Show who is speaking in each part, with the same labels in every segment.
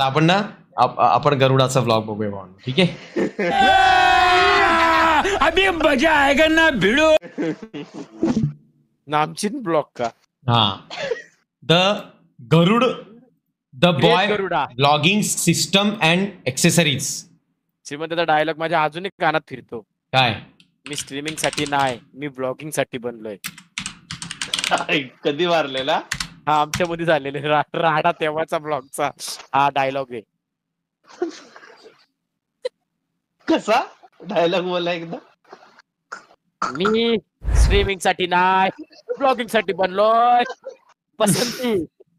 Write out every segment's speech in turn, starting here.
Speaker 1: आता आपण ना आपण गरुडाचा व्लॉग बघूया भावना, ठीक आहे.
Speaker 2: अभी मजा आएगा ना भिड़ो.
Speaker 3: नामचीन ब्लॉग का.
Speaker 1: हा, the Garud the boy
Speaker 3: Garuda
Speaker 1: blogging system and accessories.
Speaker 3: श्रीमंताचा डायलॉग माझ्या अजूनही कानात फिरतो.
Speaker 1: काय?
Speaker 3: मी स्ट्रीमिंग साठी नाही, मी ब्लॉगिंग साठी बनलोय.
Speaker 4: कधी मारलेला?
Speaker 3: हा आमच्या मध्ये झालेले राडा तेव्हाचा ब्लॉगचा हा डायलॉग आहे.
Speaker 4: कसा डायलॉग बोला एकदा?
Speaker 3: मी स्ट्रीमिंग साठी नाही, ब्लॉगिंग साठी बनलोय. पसंती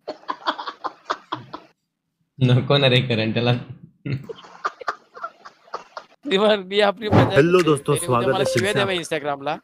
Speaker 1: नको ना रे करण त्याला.
Speaker 3: मी आपली मजा.
Speaker 5: हेलो दोस्तों, स्वागत है
Speaker 3: शिव्या द्या इंस्टाग्रामला.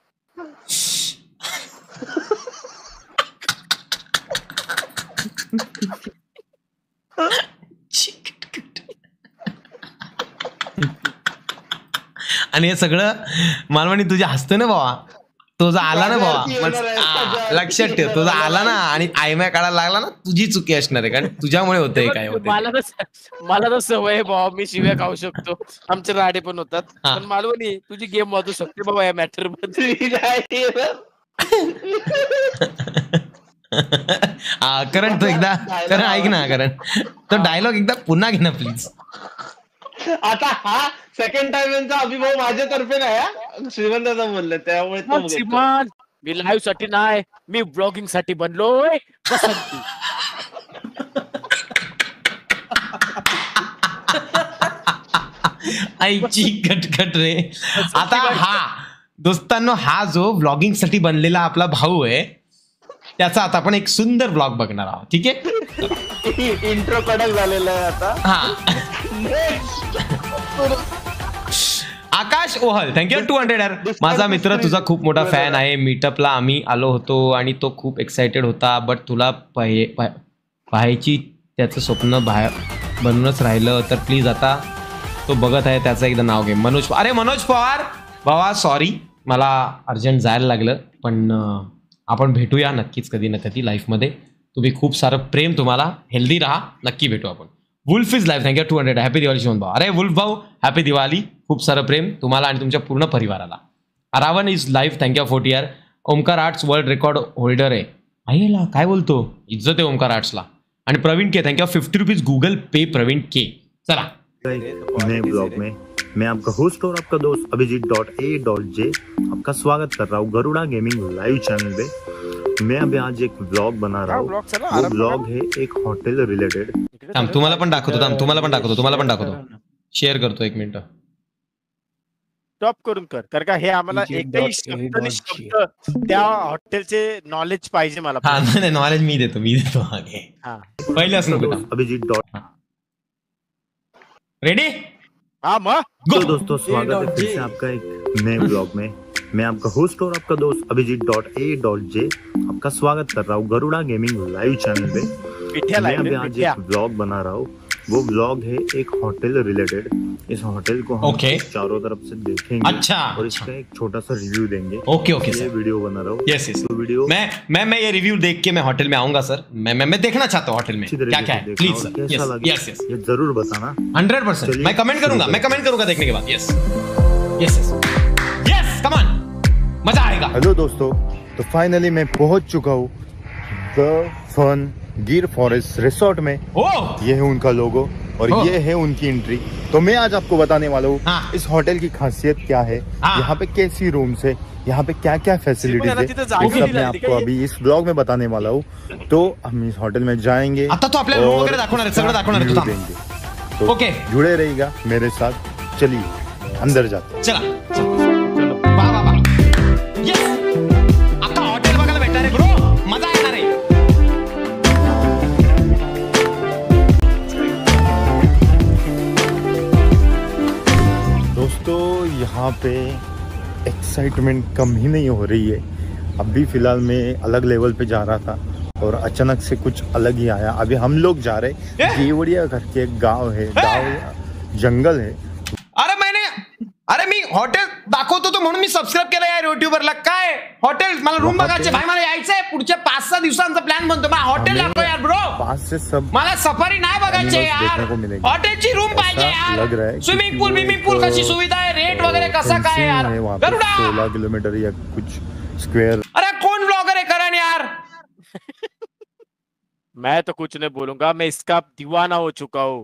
Speaker 1: आणि हे सगळं मालवणी तुझ्या हसतं ना बाबा, तो जर आला ना बाबा, लक्षात ठेव, तो जर आला ना आणि आयम्या काढायला लागला ना, तुझी चुकी असणार आहे, कारण तुझ्यामुळे होतंय काय होतंय.
Speaker 3: मला तर सवय आहे बाबा, मी शिव्या खाऊ शकतो, आमचे राडे पण होतात. पण मालवणी तुझी गेम वाजू शकते बाबा या मॅटर मध्ये.
Speaker 1: करण तो एकदा, करण ऐक ना, करण तो डायलॉग एकदा पुन्हा घे ना प्लीज.
Speaker 4: आता हा सेकंड टाइम यांचा अभिभाव माझ्यातर्फे नाही, श्रीमंताचा बोलले त्यामुळे तो
Speaker 3: श्रीमान मी लाईव्ह साठी नाही, मी ब्लॉगिंग साठी बनलोय. पसंती
Speaker 1: आईची कटकट रे. आता हा दोस्तांनो, हा जो ब्लॉगिंग साठी बनलेला आपला भाऊ आहे, त्याचा आता आपण एक सुंदर ब्लॉग बघणार आहोत, ठीक आहे.
Speaker 4: इंट्रो कडक झालेला आहे आता.
Speaker 1: हा, आकाश ओहल, थँक्यू 200 यार. माझा मित्र तुझा खूप मोठा फॅन आहे. मीटअपला आम्ही आलो होतो आणि तो खूप एक्साइटेड होता, बट तुला पाहायची त्याचं स्वप्न बनूनच राहिलं. तर प्लीज आता तो बघत आहे, त्याचं एकदा नाव घे. मनोज. अरे मनोज पवार बाबा, सॉरी मला अर्जंट जायला लागलं, पण आपण भेटूया नक्कीच कधी ना कधी लाईफमध्ये. तुम्ही खूप सारं प्रेम, तुम्हाला हेल्दी राहा, नक्की भेटू आपण. Wolf is life, thank you 200. Happy Diwali शिवून भाऊ. अरे वुल्फ भाऊ, हॅपी दिवाळी. खूप सारं प्रेम तुम्हाला आणि तुमच्या पूर्ण परिवाराला. रावण इज लाईफ, थँक्यू 40 यार. Omkar arts world record holder आहे. आईला काय बोलतो, इज्जत आहे ओमकार आर्ट्सला. आणि Praveen K, thank you 50 rupees Google Pay. Praveen K, चला
Speaker 5: नए ब्लॉग में मैं आपका होस्ट और आपका दोस्त अभिजीत.a.j आपका स्वागत कर रहा हूँ गरुड़ा गेमिंग लाइव चैनल पे. मैं अभी आज एक ब्लॉग बना रहा हूँ. वो ब्लॉग है एक हॉटेल रिलेटेड.
Speaker 1: तुम्हाला पण दाखवतो, तुम्हाला पण दाखवतो. शेअर करतो, 1 मिनिट.
Speaker 3: स्टॉप करून कर, कारण का हे आम्हाला एकही शब्द त्या हॉटेलचे नॉलेज पाहिजे मला.
Speaker 1: हा नाही, नॉलेज मी देतो. पहिले असं
Speaker 5: अभिजीत.
Speaker 1: रेडी.
Speaker 3: हाँ मग
Speaker 5: तो दोस्तों, स्वागत है फिर से आपका एक नए ब्लॉग में. मैं आपका होस्ट और आपका दोस्त अभिजीत.a.j आपका स्वागत कर रहा हूँ गरुड़ा गेमिंग लाइव चैनल पे. मैं अभी आज एक ब्लॉग बना रहा हूँ. वो ब्लॉग है एक होटल रिलेटेड. इस होटल को हम चारों तरफ से देखेंगे.
Speaker 1: अच्छा,
Speaker 5: और इसका एक छोटा सा रिव्यू देंगे.
Speaker 1: ओके
Speaker 5: ये वीडियो बना रहा हूँ.
Speaker 1: यस
Speaker 5: वीडियो
Speaker 1: मैं ये रिव्यू देख के मैं होटल में आऊंगा सर. मैं देखना चाहता हूँ होटल में क्या क्या है. Please sir.
Speaker 5: कैसा लगा ये जरूर बताना.
Speaker 1: 100% मैं कमेंट करूंगा देखने के बाद. यस कम ऑन, मजा आएगा.
Speaker 5: हेलो दोस्तों, तो फाइनली मैं पहुंच चुका हूँ the Fern Gir forest resort में. ये है उनका लोगो और ये है उनकी एंट्री. तो मैं आज आपको बताने वाला हूँ इस होटल की खासियत क्या है, यहाँ पे कैसी रूम्स है, यहाँ पे क्या क्या फैसिलिटीज है, वो सब मैं आपको अभी इस ब्लॉग में बताने वाला हूँ. तो हम इस होटल में जाएंगे और देंगे. तो जुड़े रहिएगा मेरे साथ. चलिए अंदर जाते हैं.
Speaker 1: चला आता हॉटेल बघायला भेटणार आहे ब्रो, मजा येणार आहे.
Speaker 5: दोस्तों, यहाँ पे एक्साइटमेंट कम ही नहीं हो रही है. अभी फिलहाल मैं अलग लेवल पे जा रहा था और अचानक से कुछ अलग ही आया. अभी हम लोग जा रहे केवड़िया करके एक गांव है, जंगल है.
Speaker 1: अरे मी हॉटेल दाखवतो तो म्हणून मी सबस्क्राईब केलं यार युट्यूबरला. काय हॉटेल मला रूम बघायचे भाई, मला यायचंय पुढच्या 5-6 दिवसांचा प्लॅन बनतो. मला हॉटेल दाखव यार ब्रो. मला सफारी नाही बघायचे यार, हॉटेलची रूम पाहिजे यार. स्विमिंग पूल कशी सुविधा आहे, रेट वगैरे कसा काय यार.
Speaker 5: 16 किलोमीटर या कुछ स्क्वायर.
Speaker 1: अरे कौन ब्लॉगर है करण यार.
Speaker 3: मैं तो कुछ नहीं बोलूंगा, मैं इसका दीवाना हो चुका हूँ.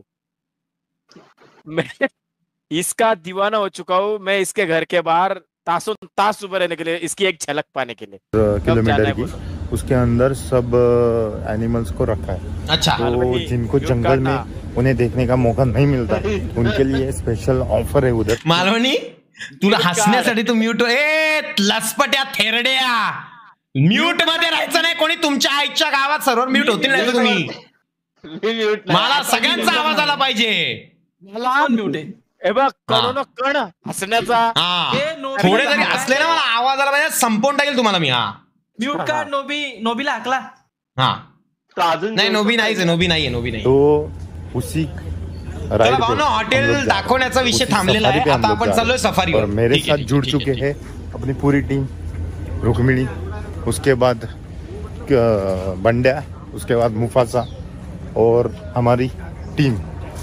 Speaker 3: मैं इसका दीवाना हो चुका हूँ. मैं इसके घर के बाहर तासों तास उभे रहने के लिए, इसकी एक झलक पाने के लिए.
Speaker 5: किलोमीटर की उसके अंदर सब एनिमल्स को रखा है.
Speaker 1: अच्छा.
Speaker 5: तो जिनको जंगल में उन्हें देखने का मौका नहीं मिलता उनके लिए स्पेशल ऑफर है उधर.
Speaker 1: मालवणी तुला हसण्यासाठी तू म्यूट. लसपट्या थेरड्या, म्यूट मध्ये राहायचं नाही कोणी. तुमच्या आईच्या गावात सर्व्हर म्यूट होतील नाही तुम्ही. मला सगळ्यांचा आवाज आला पाहिजे.
Speaker 6: म्यूट आहे
Speaker 3: हे बघ, कण कण हसण्याचा.
Speaker 1: थोडे जरी असले ना मला आवाज आला पाहिजे, संपवून टाकेल तुम्हाला मी. हा
Speaker 6: म्यूट का नोबीला हाकला.
Speaker 1: हा नाही नोबी नाहीच, नोबी नाहीये.
Speaker 5: तो उसी
Speaker 1: चला भाऊ ना, हॉटेल दाखवण्याचा विषय थांबलेला आहे. आता आपण चाललोय सफारीवर.
Speaker 5: मेरे साथ जुड़ चुके हैं अपनी पूरी टीम. रुक्मिणी, उसके बाद बंड्या, उसके बाद मुफासा और हमारी टीम.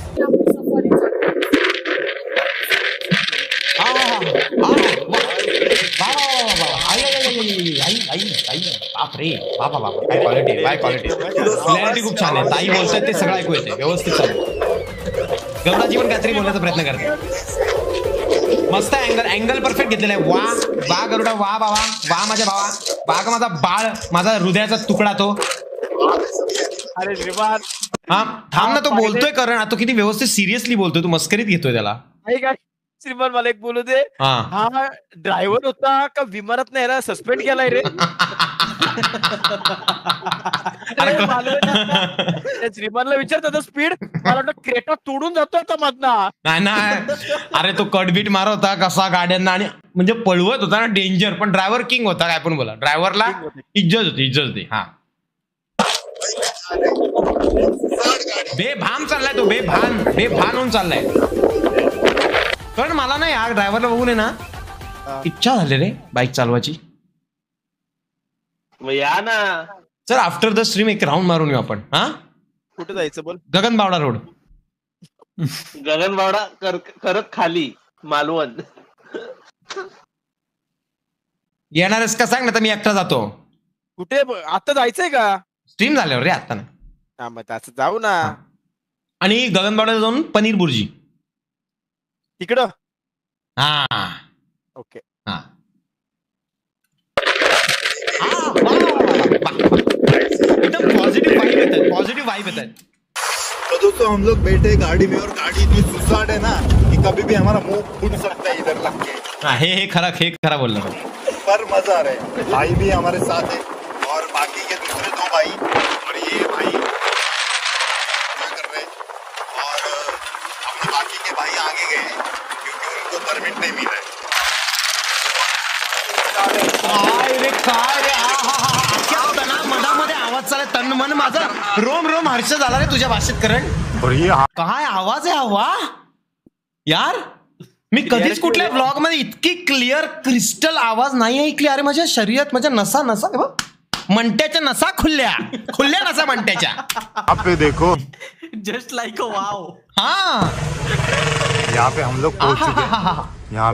Speaker 1: क्लॅरिटी खूप छान आहे. ताई बोलतात ते सगळं ऐकू येते व्यवस्थित चालू. गौराजी पण काहीतरी बोलण्याचा प्रयत्न करते. मस्त अँगल परफेक्ट घेतलेला आहे. वा गरुडा, वा बाबा, वा माझ्या भावा, वा माझा बाळ, माझा हृदयाचा तुकडा तो.
Speaker 3: अरे श्रीमान,
Speaker 1: हा थांब ना, तो बोलतोय करण. तो किती व्यवस्थित सिरियसली बोलतोय, तू मस्करीत घेतोय त्याला.
Speaker 3: श्रीमान मला एक बोलू दे. हा ड्रायव्हर होता का विमानात नाही याला सस्पेंड केलाय रे. श्रीमानला विचारतो स्पीड, मला वाटतं क्रेटा तोडून जातो आता मधना.
Speaker 1: नाही अरे तो कटबीट मारत होता कसा गाड्यांना, आणि म्हणजे पळवत होता ना डेंजर. पण ड्रायव्हर किंग होता, काय पण बोला. ड्रायव्हरला इज्जत होती. हा बेभान चाललाय तो, बेभान होऊन चाललाय. कारण मला ना या ड्रायव्हरला बघून आहे ना इच्छा झाली रे बाईक चालवायची.
Speaker 4: या ना
Speaker 1: सर, आफ्टर द स्ट्रीम एक राऊंड मारून येऊ आपण. हा
Speaker 3: कुठे जायचं बोल.
Speaker 1: गगनबावडा रोड.
Speaker 4: गगनबावडा करत खाली मालवण.
Speaker 1: येणारच का सांग ना, तर मी एकटा जातो.
Speaker 3: कुठे आता जायचंय का?
Speaker 1: स्ट्रीम झाल्यावर रे आता ना.
Speaker 3: हा मग असं जाऊ ना.
Speaker 1: आणि गगनबावडा जाऊन पनीर बुर्जी
Speaker 3: तिकडं.
Speaker 1: हा
Speaker 3: ओके.
Speaker 1: हा एकदम पॉजिटिव वाइब येतात.
Speaker 5: तो दोस्तों हम लोग बैठे गाड़ी में और गाड़ी इतनी सुसाट है ना कि कभी भी हमारा मुंह फूट सकता है इधर लग के.
Speaker 1: हे खरा बोलला.
Speaker 5: पर मजा आ रहा है. भाई भी हमारे साथ है और बाकी के दूसरे 2 भाई और ये भाई क्या कर रहे हैं. और अपने बाकी के भाई आगे गए क्योंकि उनको परमिट नहीं मिला है. मधामध्ये आवाज चालय, तन मन माझं रोम हर्ष झाला रे तुझ्या भाषेत करण. काय आवाज आहे हवा यार. मी कधीच कुठल्या ब्लॉग मध्ये इतकी क्लिअर क्रिस्टल आवाज नाही ऐकली. अरे माझ्या शरीरात माझ्या नसा मंट्याच्या नसा खुल्ल्या नसा मंट्याच्या. आप देखो
Speaker 6: जस्ट लाइक अ वाव.
Speaker 1: हाँ
Speaker 5: यहाँ पे हम लोग पहुंच चुके हैं. यहाँ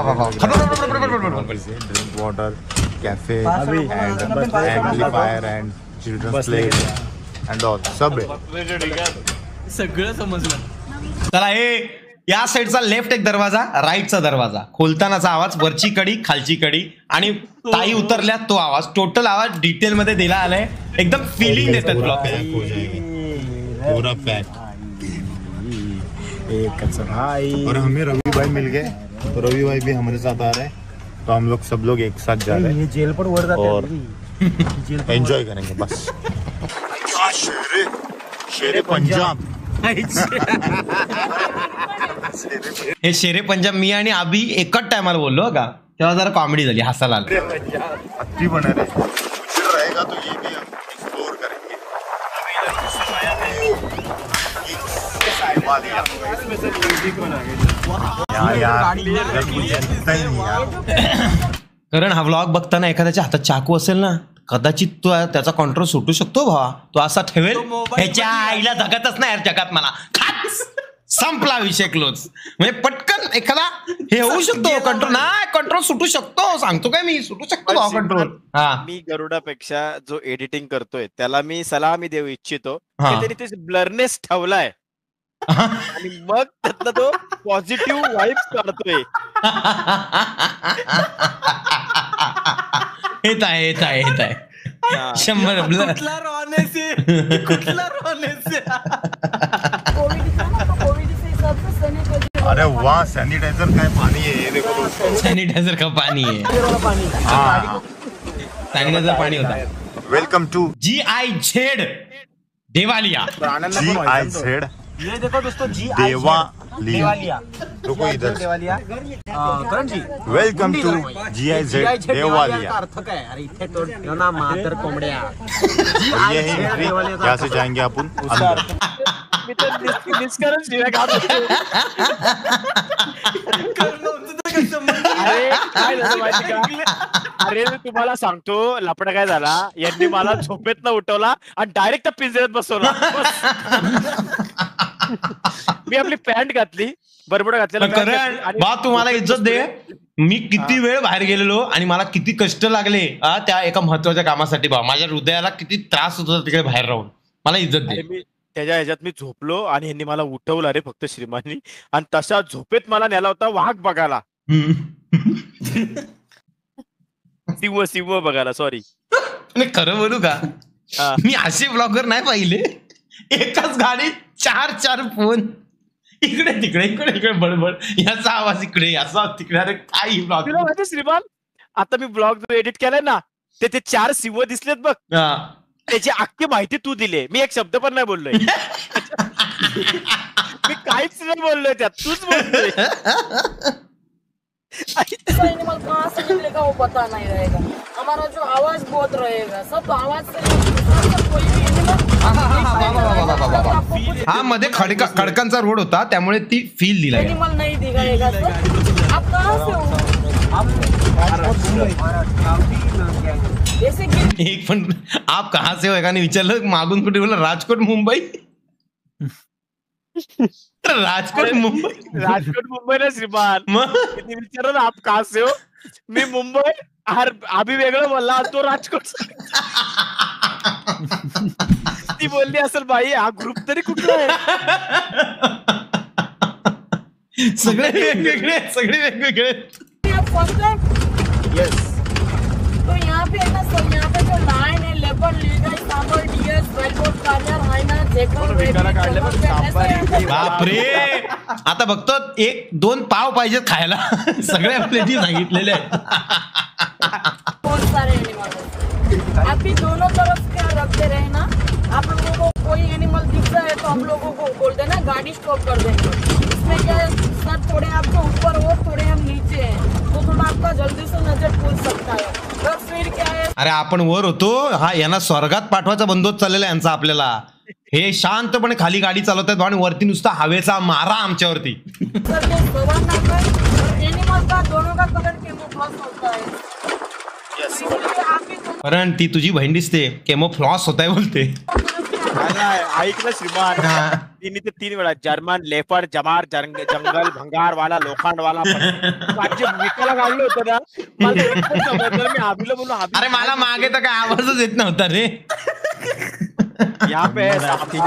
Speaker 5: पे drink water, cafe and amplifier and children's play and all सब है.
Speaker 6: सगळं समजलं.
Speaker 1: चला हे या साईडचा लेफ्ट एक दरवाजा, राईटचा दरवाजा. खोलतानाचा आवाज, वरची कडी, खालची कडी, आणि ताई उतरल्या तो आवाज. टोटल आवाज डिटेल मध्ये दिला आलाय. एकदम फिलिंग देतात ब्लॉग.
Speaker 5: पूरा पैक. और हमें रवि भाई मिल गए, तो रवि भाई भी हमारे साथ आ रहे हैं. तो हम लोग सब लोग एक साथ जा रहे हैं. जेल पर और एंजॉय करेंगे बस. शेरे पंजाब.
Speaker 1: हे शेरे पंजाब मी आणि अभि एकच टायमाला बोललो का, तेव्हा जरा कॉमेडी झाली, हसायला आलं.
Speaker 5: अच्छी बना रहेगा तो ये भी हम एक्सप्लोर करेंगे. घुमा दिया यार कुछ दिखता ही नहीं यार।
Speaker 1: कारण हा व्लॉग बघताना एखाद्याच्या हातात चाकू असेल ना, कदाचित तो त्याचा कंट्रोल सुटू शकतो भावा. तो असा ठेवेल,
Speaker 6: तो mobile
Speaker 1: ह्याच्या आईला जगतच नाही यार जगात मला, खाच! संपला विषय क्लोज. म्हणजे पटकन एखादा हे होऊ शकतो कंट्रोल, नाही कंट्रोल सुटू शकतो, सांगतो काय मी, सुटू शकतो भावा कंट्रोल. हा
Speaker 3: मी गरुडापेक्षा जो एडिटिंग करतोय त्याला मी सलामी देऊ इच्छितो
Speaker 1: हा.
Speaker 3: की त्यांनी ते ब्लरनेस ठेवलाय आणि मग त्यातला तो पॉझिटिव्ह वाईब्स काढतोय.
Speaker 1: येत आहे
Speaker 3: हा.
Speaker 1: 100 ब्लर.
Speaker 6: कुठला रॉनेस आहे, कुठला रॉनेस
Speaker 5: अरे वाह सैनिटाइजर का पानी है ये देखो दोस्तों।
Speaker 1: सॅनिटायझर का पाणी आहे, सॅनिटायझर पाणी होता.
Speaker 5: Welcome to
Speaker 1: GIZ Devalia.
Speaker 5: GIZ
Speaker 7: ये देखो दोस्तों
Speaker 5: देवालिया। रुको इधर,
Speaker 7: Karan ji
Speaker 5: welcome to GIZ Devalia.
Speaker 7: अर्थ काय अरे इथे तो ठेव ना मातर कोंबड्या.
Speaker 5: और ये है एंट्री, यहाँ से जाएंगे अपन अंदर।
Speaker 3: मी तर निष्करण शिवाय खात होतो. अरे काय झालं माहिती का, अरे तुम्हाला सांगतो लपडा काय झाला, यांनी मला झोपेतनं उठवला आणि डायरेक्ट त्या पिंजऱ्यात बसवला. मी आपली पॅन्ट घातली, बरबडा घातलेला pant घातली
Speaker 1: करण
Speaker 3: आणि
Speaker 1: बा तुम्हाला इज्जत दे, मी किती वेळ बाहेर गेलेलो आणि मला किती कष्ट लागले त्या एका महत्वाच्या कामासाठी. बा माझ्या हृदयाला किती त्रास होत होता तिकडे बाहेर राहून, मला इज्जत दे.
Speaker 3: आणि मी त्याच्या ह्याच्यात मी झोपलो आणि यांनी मला उठवलं रे फक्त श्रीमाननी, आणि तशा झोपेत मला नेला होता वाघ बघायला, सिंह बघायला. सॉरी,
Speaker 1: आणि खरं बोलू का,
Speaker 3: हा.
Speaker 1: मी असे ब्लॉगर नाही पाहिले, एकाच गाडीत 4 फोन, इकडे तिकडे बडबड, याचा आवाज इकडे, याचा आवाज तिकडे. अरे काय ब्लॉग.
Speaker 3: तुला माहिती श्रीमान, आता मी ब्लॉग जो एडिट केलाय ना, ते 4 सिंह दिसलेत बघ, त्याची अख्खी माहिती तू दिली. मी एक शब्द पण नाही बोललोय. मी काहीच नाही बोललोय त्यात, तूच बोलतोय.
Speaker 8: एनिमल कहाँ से निकलेगा वो पता नहीं रहेगा. हमारा जो आवाज बहुत रहेगा, सब आवाज से कोई भी
Speaker 1: हा मध्ये खडकांचा रोड होता, त्यामुळे ती फील दिला.
Speaker 8: एनिमल नहीं दिखाएगा सर. आप कहाँ से हो? जैसे कि
Speaker 1: एक पण आप कहा से हो एकाने विचारलं मागून, कुठे बोला राजकोट मुंबई. राजकोट
Speaker 3: मुंबई ना श्रीमान,
Speaker 1: मग
Speaker 3: किती विचारलं आप कहाँ से हो, मी मुंबई, आम्ही वेगळं बोलला, तो राजकोट. ती बोलली असेल बाई हा ग्रुप तरी कुठला आहे.
Speaker 1: सगळे वेगवेगळे.
Speaker 8: आप फर्स्ट टाइम
Speaker 3: येस.
Speaker 8: तो यहाँ पे है ना सर, यहाँ पे जो लाइन है, leopard, leader, sambar, deer, wild boar, कार्नियर, हायना, जेकल, रेबिट,
Speaker 1: बापरे, आता बघतो 1-2 पाव पाहिजेत खायला. सगळ्या प्लेटी सांगितलेल्या आहेत.
Speaker 8: बहुत सारे एनिमल है. आप भी दोनों तरफ क्या रखते रहे ना, आप लोगों को कोई एनिमल दिख रहा है तो हम लोगों को बोलते हैं ना गाड़ी स्टॉप कर देंगे. इसमें क्या है सर, थोड़े आपके ऊपर हो, थोड़े हम नीचे हैं, तो थोड़ा आपका जल्दी से नजर खुल सकता है. और फिर क्या है,
Speaker 1: अरे आपण वर होतो, हा यांना स्वर्गात पाठवायचा बंदोबस्त चाललेला यांचा आपल्याला. हे शांतपणे खाली गाडी चालवतात आणि वरती नुसता हवेचा मारा आमच्यावरती.
Speaker 8: सर ये सवाल ना कर, और एनिमल का दोनों का कलर कैमोफ्लेज होता है. इसलिए आप भी दोनों
Speaker 1: कारण ती तुझी बहीण दिसते, केमोफ्लॉस होत आहे बोलते.
Speaker 3: ऐक ना श्रीमान, तिने ते 3 वेळा जर्मन, लेपर्ड, जमार, जंगल, भंगार वाला, लोखंड वाला, माझे विकायला काढलं होतं ना, मला एकच समजलं. मी आबीला बोललो, आबी
Speaker 1: अरे मला मागे तर काय आवाजच येत नव्हता रे.
Speaker 3: यहाँ पे है साथी.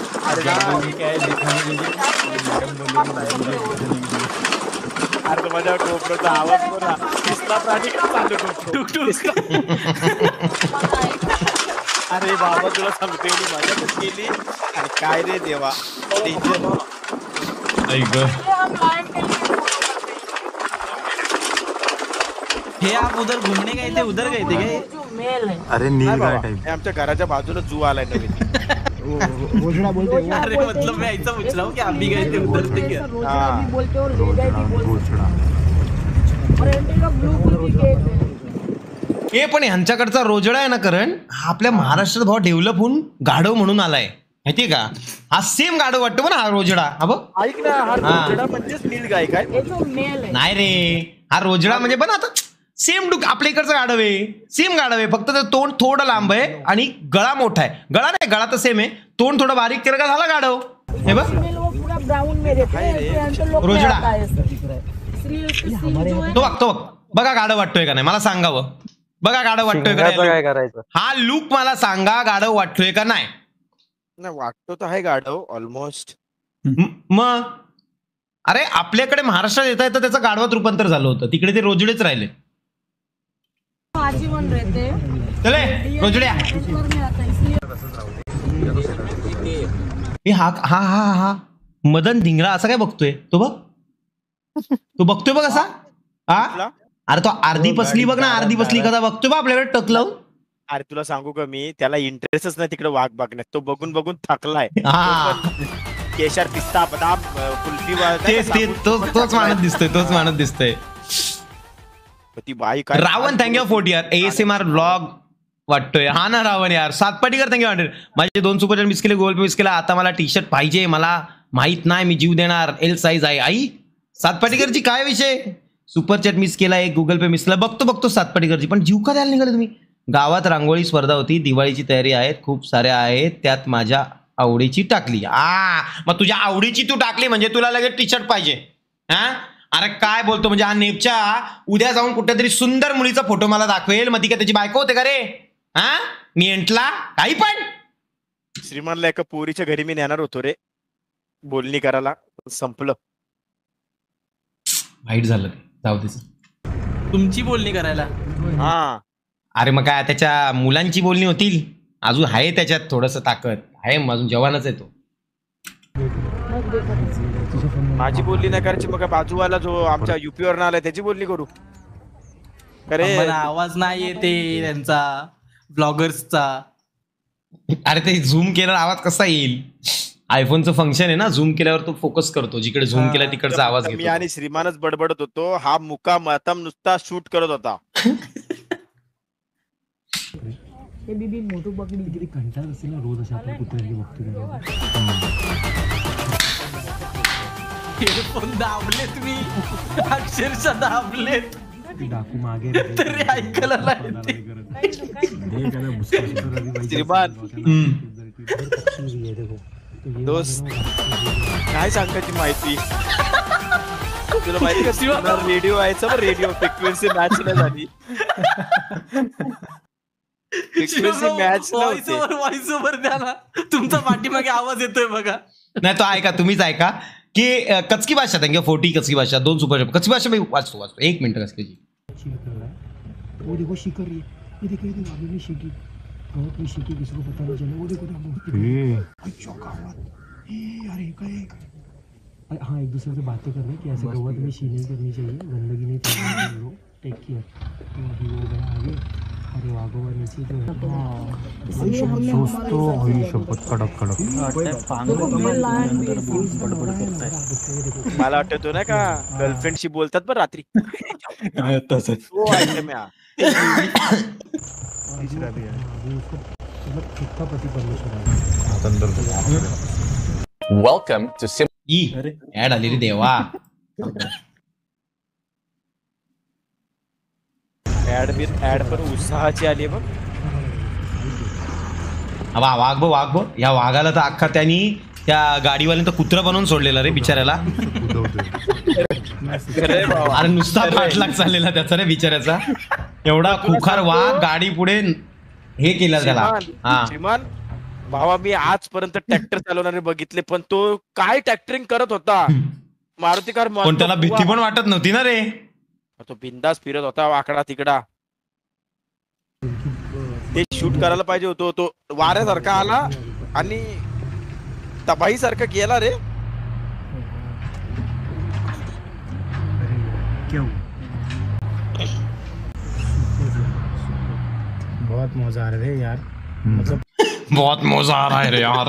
Speaker 3: अरे तो माझ्या गोप्रोचा आवाज बघा, दिसला प्राणी का चालू गोप्रो. अरे बाबा तुला सांगते मी माझ्याकडे गेली आणि काय रे देवा.
Speaker 1: ऐक
Speaker 8: हम लाइन के लिए follow करते हैं.
Speaker 6: हे आप उधर घूमने गए थे, उधर गए थे क्या?
Speaker 8: जो मेल है
Speaker 5: अरे नीलगाय टाइप.
Speaker 3: हे आमच्या घराच्या बाजूला जू आलाय नवीन.
Speaker 6: अरे मतलब मैं ऐसा पूछ रहा हूँ कि आप भी गए थे उधर से क्या?
Speaker 8: रोजड़ा भी बोलते हो, लेडर भी बोलते हो, और एंटीना ब्लू भी गेट है.
Speaker 1: हे पण ह्यांच्याकडचा रोजडा आहे ना करण, हा आपल्या महाराष्ट्रात भाव डेव्हलप होऊन गाढव म्हणून आलाय. माहितीये का? हा सेम गाडव वाटतो ना हा रोजडा. हा बघ
Speaker 3: ऐक ना, हा रोजडा म्हणजेच नील गाय काय?
Speaker 8: ये जो मेल है
Speaker 1: नाही रे, हा रोजडा म्हणजे पण आता सेम डुक आपल्या इकडचं गाढव आहे, सेम गाढव आहे, फक्त त्याचं तोंड थोडं लांब आहे आणि गळा मोठा आहे. गळा नाही, गळा तर सेम आहे, तोंड थोडं बारीक केलं का झाला गाढव. हे बघ
Speaker 8: फीमेल वो पूरा ब्राउन में रहते हैं, इसके अंदर लोग
Speaker 1: रोजड़ा।
Speaker 8: आता है इसलिए उसकी सींग जो है
Speaker 1: तो बघ बघा गाढव वाटतोय का नाही मला सांगावं. बघा गाढव वाटतोय का नाही?
Speaker 7: करायचं?
Speaker 1: हा लुक मला सांगा, गाढव वाटतोय का नाही?
Speaker 3: नाही, वाटतो तर आहे गाढव ऑलमोस्ट.
Speaker 1: मग अरे आपल्याकडे महाराष्ट्रात येता येतं त्याचं गाढवात रूपांतर झालं होतं, तिकडे ते रोजडेच राहिले.
Speaker 8: आजीवन रहते हैं,
Speaker 1: चले रोजड्या.
Speaker 8: ऊपर में आता है इसलिए
Speaker 1: ए, हा हा हा हा मदन धिंगरा असा काय बघतोय तो? बघ तो बघतोय बघ असा. हा अरे तो अर्धी पसली बघ ना, अर्धी पसली कसा बघतोय बा आपल्याकडे टक लावून.
Speaker 3: अरे तुला सांगू का मी, त्याला इंटरेस्टच नाही तिकडे वाघ बघण्यात. तो बघून बघून थकलाय.
Speaker 1: हा.
Speaker 3: तो पण केशर, पिस्ता, बदाम, कुल्फी
Speaker 1: तोच माणूस दिसतोय.
Speaker 3: ती बाई काय
Speaker 1: रावण थँक्यू 40 यार. ASMR ब्लॉग वाटतोय. हा ना रावण यार. सातपाटीकर थँक्यू 100. माझे 2 सुपर चॅट मिस केले, गोल पे मिस केला. आता मला टी शर्ट पाहिजे, मला माहित नाही, मी जीव देणार. L साईज आहे. आई सातपाटीकरची काय विषय? सुपर चॅट मिस केला, एक गुगल पे मिस केला. बघतो सातपाटीकरची, पण जीव का द्यायला निघाले तुम्ही? गावात रांगोळी स्पर्धा होती, दिवाळीची तयारी आहेत, खूप साऱ्या आहेत, त्यात माझ्या आवडीची टाकली. मग तुझ्या आवडीची तू टाकली म्हणजे तुला लगेच टी शर्ट पाहिजे. हा अरे काय बोलतो म्हणजे हा नेपच्या उद्या जाऊन कुठेतरी सुंदर मुलीचा फोटो मला दाखवेल, मग ती काय त्याची बायको होते का रे? हा मी एंटला काही पण.
Speaker 3: श्रीमानला एका पोरीच्या घरी मी नेणार होतो रे बोलणी करायला, संपलं.
Speaker 1: वाईट झालं ते, जाऊ दे.
Speaker 6: तुमची बोलणी करायला.
Speaker 3: हा
Speaker 1: अरे मग काय त्याच्या मुलांची बोलणी होतील, अजून आहे त्याच्यात थोडस ताकद आहे, अजून जवानच आहे तो.
Speaker 3: माझी बोलणी नाही करायची, मग बाजूवाला जो आमच्या युपीवर आलाय त्याची बोलणी करू. अरे
Speaker 6: मला आवाज नाही येते त्यांचा, ब्लॉगर्सचा.
Speaker 1: अरे ते झूम केल्यावर आवाज कसा येईल? आयफोनचं फंक्शन आहे ना, झूम केल्यावर तो फोकस करतो, जिकडे झूम केला तिकडचा आवाज
Speaker 3: मी
Speaker 1: घेतो.
Speaker 3: आणि श्रीमानच बडबडत होतो, हा मुका मतम नुसता शूट करत होता.
Speaker 6: हेडफोन दाबलेत मी, अक्षरशः दाबलेत तरी ऐकायला नाही.
Speaker 3: श्रीमान दोस्त काय सांगायची माहिती तुला माहिती का? श्रीमान रेडिओ व्हायचा, मग रेडिओ फ्रिक्वेन्सी मॅच नाही झाली. फ्रिक्वेन्सी मॅच
Speaker 6: व्हॉइस ओव्हर द्या ना, तुमचा पाठीमागे आवाज येतोय बघा.
Speaker 1: नाही तो ऐका, तुम्हीच ऐका की कचकी भाषा थँक्यू 40 कचकी भाषा 2 सुपर कचकी भाषा मी वाचतो 1 मिनिट. कचकीची
Speaker 9: वो देखो शिकर रही है, ये देखो अभी भी शिकी बहुत भी शिकी, किसी को पता नहीं चला. वो देखो यार ये काय. हाँ एक दूसरे से बातें कर रहे हैं कि ऐसे गवत में शी नहीं करनी चाहिए, गंदगी नहीं करनी चाहिए, टेक केयर. तो अभी वो गया आगे, अरे वागोवा नीचे
Speaker 3: मला आठवतो ना का गर्लफ्रेंडशी बोलतात बरं रात्री.
Speaker 10: Welcome to
Speaker 1: ऍड आली रे देवा.
Speaker 3: ऍड पण उत्साहाची आली बघ.
Speaker 1: वाघ बघ या वाघाला तर अख्खा त्यांनी त्या गाडीवाल्यानं तर कुत्रा बनवून सोडलेला रे बिचाऱ्याला. अरे नुसता पाठलाग चाललेला त्याचा रे बिचाऱ्याचा. एवढा खुखार वाघ गाडी पुढे हे केलं त्याला.
Speaker 3: श्रीमान भावा मी आजपर्यंत ट्रॅक्टर चालवणारे बघितले, पण तो काय ट्रॅक्टरिंग करत होता. मारुती कार
Speaker 1: पण त्याला भीती पण वाटत नव्हती ना रे.
Speaker 3: तो बिंदास फिरत होता वाकडा तिकडा. ते शूट करायला पाहिजे होतो. तो वाऱ्यासारखा आला आणि तबाही सारखा गेला रे.
Speaker 9: बहुत मजा आ रहा है यार,
Speaker 1: बहुत मजा आ रहा है रे यार.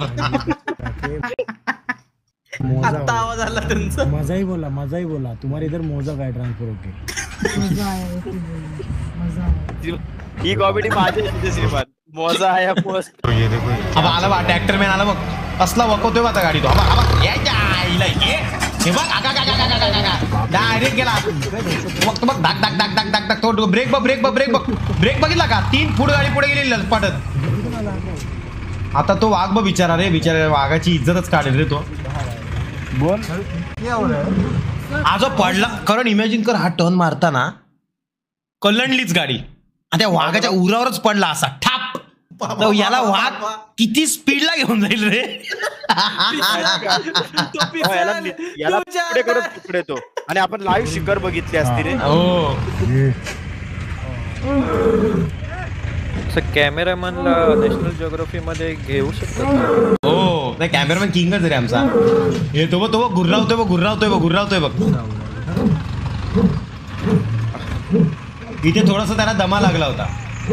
Speaker 6: आता आवाज आला त्यांचा.
Speaker 9: मजा ही बोला तुम्हारे इधर मौजा का ट्रांसफर होके.
Speaker 3: ही कॉमेडी माझी श्रीमान. मजा आहे.
Speaker 1: अब आला बा ट्रॅक्टर मॅन आला बघ. असला वकवतोय बा आता गाडी तो हे बघ डायरेक्ट गेला मग बघ धाक धाक धाक धाक धाक धाक तो ब्रेक बघ ब्रेक बघ ब्रेक बघ ब्रेक बघितला का 3 फूट गाडी पुढे गेली ललपाटत आता तो वाघ बघ बिचारा रे बिचारा वाघाची इज्जतच काढेल रे तो बोल आज पडला कारण इमॅजिन कर हा टर्न मारताना कलंडलीच गाडी आणि त्या वाघाच्या उरावरच पडला असा ठाप तर याला वाघ किती स्पीडला घेऊन जाईल रे
Speaker 3: याला पुढे करत तुकडे तो आणि आपण लाईव्ह शिखर बघितली असती रे
Speaker 1: हो
Speaker 10: कॅमेरामॅनला नॅशनल जिओग्राफी मध्ये घेऊ शकतात
Speaker 1: हो नाही कॅमेरामॅन किंगच रे आमचा हे तो बघ गुर्रावतोय बघ गुर्रावतोय बघ इथे थोडासा त्याला दमा लागला होता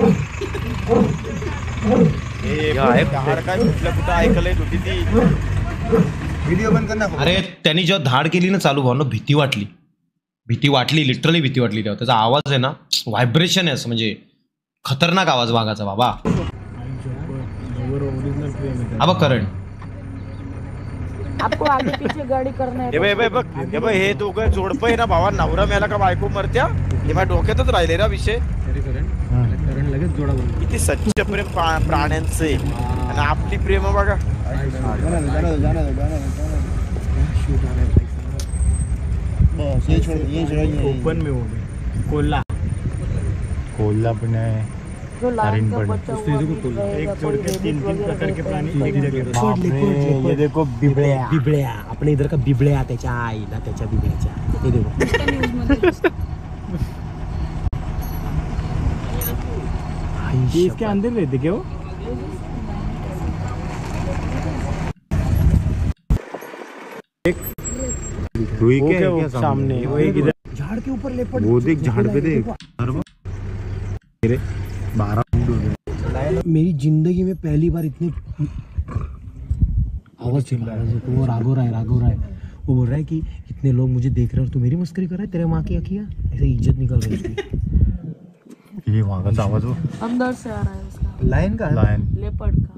Speaker 5: व्हिडिओ बंद करना
Speaker 1: अरे त्यांनी जेव्हा धाड केली ना चालू भावना भीती वाटली लिटरली भीती वाटली तेव्हा त्याचा आवाज आहे ना व्हायब्रेशन आहे असं म्हणजे खतरनाक आवाज वाघाचा बाबा अब करण
Speaker 8: आपको आगे पीछे गाड़ी करना है
Speaker 3: हे दोघं जोडपं आहे ना भावा नवरा मेला का बायको मरत्या हे माझ्या डोक्यातच राहिले ना विषय किती सच्च प्रेम प्राण्यांचे आणि आपली प्रेम बघा
Speaker 9: ओपन में हो गए कोल्ला
Speaker 5: पण आहे
Speaker 8: जो लाइन का बच्चा हुआ
Speaker 9: एक जोड़ के तीन प्रकार के प्राणी एक जगह
Speaker 7: ये देखो बिबळ्या अपने इधर का बिबळ्या त्याच्या आईला त्याच्या बिबळ्याच्या हे देखो
Speaker 9: ये इसके अंदर रहते क्या वो
Speaker 5: क्या
Speaker 9: सामने वो एक इधर झाड़ के ऊपर लेपर्ड
Speaker 5: वो देख झाड़ पे देख 12
Speaker 7: मेरी जिंदगी में पहली बार इतनी आवाज चिल्ला रहा है वो राघव राय वो बोल रहा है कि इतने लोग मुझे देख रहे हैं और तू मेरी मस्करी कर रहा है तेरे माँ की अखियाँ ऐसे इज्जत निकल रही है
Speaker 5: ये वहाँ का आवाज हो
Speaker 8: अंदर से आ रहा है उसका
Speaker 5: लायन
Speaker 8: लेपर्ड का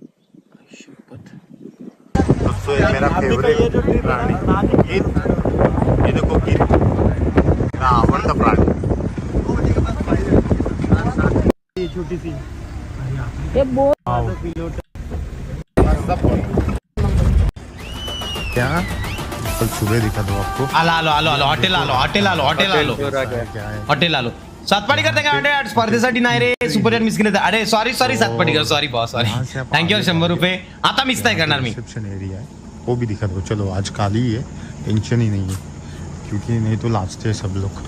Speaker 5: दोस्तों ये मेरा फेवरेट प्राणी ये देखो गिर मेरा आवडता प्राणी
Speaker 9: ये छोटी सी
Speaker 8: ये बहुत
Speaker 5: क्या कल सुबह दिखा दो आपको
Speaker 1: आलो हॉटेल आलो सातपाडी करते का अरे स्पर्धेसाठी नाही रे सुपर मिस केले अरे sorry Satpadikar sorry boss sorry thank you 100 रुपये आता मिस नाही करणार मी
Speaker 5: रिसेप्शन एरिया है वो भी दिखा दो चलो आज खाली ही है टेंशन ही नहीं है क्योंकि नहीं तो लास्ट है सब लोग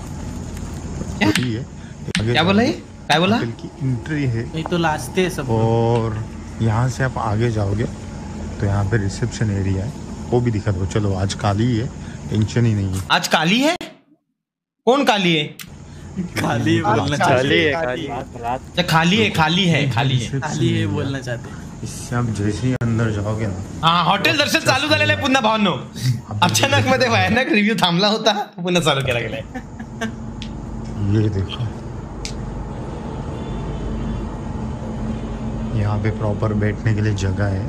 Speaker 1: क्या बोला क्या बोला
Speaker 5: की एंट्री है
Speaker 6: नहीं तो लास्ट है सब
Speaker 5: और यहाँ से आप आगे जाओगे तो यहाँ पे रिसेप्शन एरिया है वो भी दिखा दो चलो आज खाली ही है टेंशन ही नहीं है
Speaker 1: आज काली है कौन काली है
Speaker 6: खाली है बोलना
Speaker 1: खाली है
Speaker 6: बोलना चाहते
Speaker 5: इससे आप जैसे ही अंदर जाओगे ना
Speaker 1: हा हॉटेल दर्शन चालू झालेलं आहे पुन्हा भावनो अचानक मध्ये भयानक रिव्ह्यू थांबला होता पुन्हा चालू केला गेलाय
Speaker 5: ये देखो यहाँ पे प्रॉपर बैठने के लिए जगह है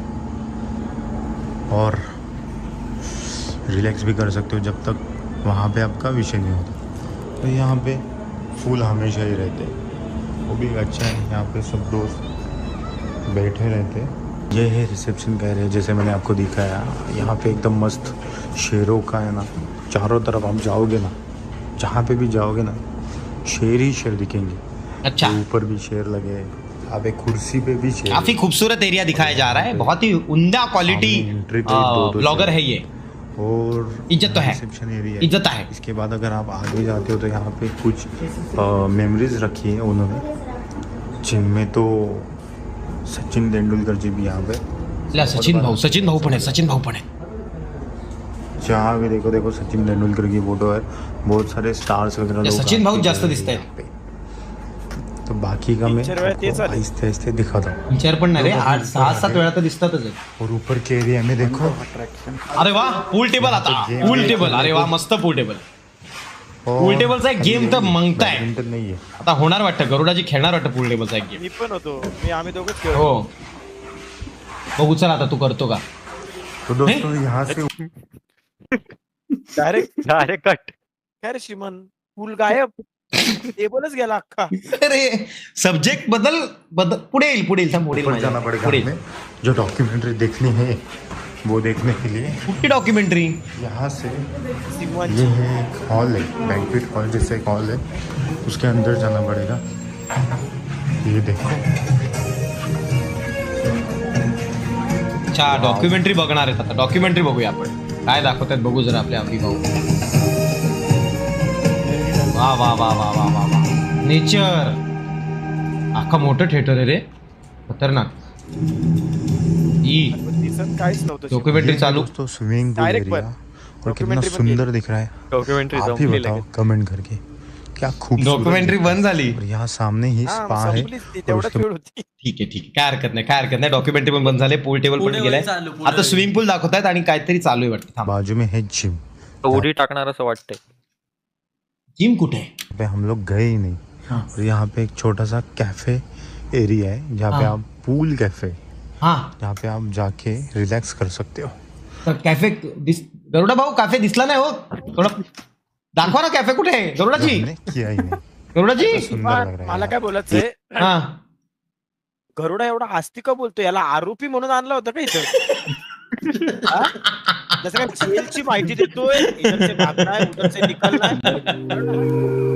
Speaker 5: और रिलैक्स भी कर सकते हो जब तक वहाँ पे आपका विषय नहीं होता तो यहाँ पे फूल हमेशा ही रहते हैं वो भी अच्छा है यहाँ पे सब दोस्त बैठे रहते हैं ये है रिसेप्शन कह रहे हैं जैसे मैंने आपको दिखाया यहाँ पे एकदम मस्त शेरों का है ना चारों तरफ आप जाओगे ना जहाँ पे भी जाओगे ना शेर ही शेर दिखेंगे
Speaker 1: अच्छा
Speaker 5: ऊपर भी शेर लगे आप एक कुर्सी पे भी शेर
Speaker 1: काफी खूबसूरत एरिया दिखाया जा रहा है बहुत ही उम्दा क्वालिटी ब्लॉगर है ये
Speaker 5: और
Speaker 1: इज्जत तो है
Speaker 5: रिसेप्शन एरिया
Speaker 1: इज्जत है
Speaker 5: इसके बाद अगर आप आगे जाते हो तो यहाँ पे कुछ मेमोरीज रखी है उन्होंने जिनमें तो सचिन तेंदुलकर जी भी यहाँ पे
Speaker 1: सचिन भाऊ पण आहे
Speaker 5: जहाँ भी देखो सचिन तेंदुलकर की फोटो है बहुत सारे स्टार्स वगैरह लोग
Speaker 1: सचिन भाऊ जास्त दिसत आहेत
Speaker 5: तो बाकी का मैं आहिस्ते आहिस्ते दिखाता हूँ
Speaker 1: विचार पण नाही रे 6-7 वेळा तर दिसतातच आहे
Speaker 5: और ऊपर के एरिया में देखो
Speaker 1: अरे वाह पूल टेबल आता पूल टेबल अरे वाह मस्त पूल टेबल पूल टेबलचा एक गेम तर मंगताय
Speaker 5: नहीं है
Speaker 1: आता होणार वाटतं गरुडाजी खेळणार वाटतं पूल टेबलचा एक गेम
Speaker 3: मी पण होतो आम्ही दोघंच
Speaker 1: हो बघू चल आता तू करतो का
Speaker 5: तो दोस्तों यहाँ से
Speaker 3: डायरेक्ट कट. काय रे श्रीमान पूल गायब. टेबलच गेला अख्खा.
Speaker 1: अरे सब्जेक्ट बदल पुढे येईल थांब, पुढे
Speaker 5: ऊपर जाना पड़ेगा हमें. जो डॉक्यूमेंट्री देखनी है वो देखने के लिए.
Speaker 1: कुठली डॉक्युमेंटरी?
Speaker 5: यहाँ से ये है एक हॉल है, बैंक्वेट हॉल जैसा एक हॉल है, उसके अंदर जाना पड़ेगा. ये देखो.
Speaker 1: अच्छा डॉक्युमेंटरी बघणार आहेत आता. डॉक्युमेंटरी बघूया आपण काय दाखवतात बघू जरा आपले अभि भाऊ. वा वा वा वा वा वा वा. नेचर अख्खा मोठं थिएटर आहे रे, खतरनाक.
Speaker 3: काहीच नव्हतं.
Speaker 1: डॉक्युमेंट्री चालू.
Speaker 5: दोस्तों स्विमिंग पूल
Speaker 3: Direct
Speaker 5: एरिया और कितना सुंदर दिख रहा है.
Speaker 10: डॉक्युमेंट्री
Speaker 5: आप ही बताओ कमेंट करके क्या खूबसूरत.
Speaker 1: डॉक्युमेंटरी बंद झाली.
Speaker 5: और यहाँ सामने ही स्पा है.
Speaker 3: तेवढाच वेळ होती.
Speaker 1: ठीक आहे काय हरकत नाही. डॉक्युमेंटरी पण बंद झाले, पूल टेबल पण गेलाय. आता स्विमिंग पूल दाखवतायत आणि काहीतरी चालू आहे वाटतं.
Speaker 5: बाजू में है जिम.
Speaker 10: उडी टाकणार असं वाटतंय.
Speaker 1: जिम कुठे आहे?
Speaker 5: पे हम लोग गए ही नहीं. और यहाँ पे एक छोटा सा कैफे एरिया है जहाँ पे आप पूल कैफे, जहाँ पे आप जाके रिलैक्स कर सकते हो.
Speaker 1: तर कॅफे गरुडा भाऊ कॅफे दिसला नाही हो. थोडा दाखवा ना कॅफे कुठे आहे गरुडाजी.
Speaker 5: हमने किया ही नहीं.
Speaker 1: गरुडाजी
Speaker 5: सुंदर लग रहा
Speaker 3: मला
Speaker 5: है.
Speaker 3: काय बोलायचंय,
Speaker 1: हा
Speaker 3: गरुडा एवढा आस्ती का बोलतो, याला आरोपी म्हणून आणलं होतं का इथं? हा? जसं काय जेलची माहिती देतोय, इधर से भागना है, उधर से निकलना है.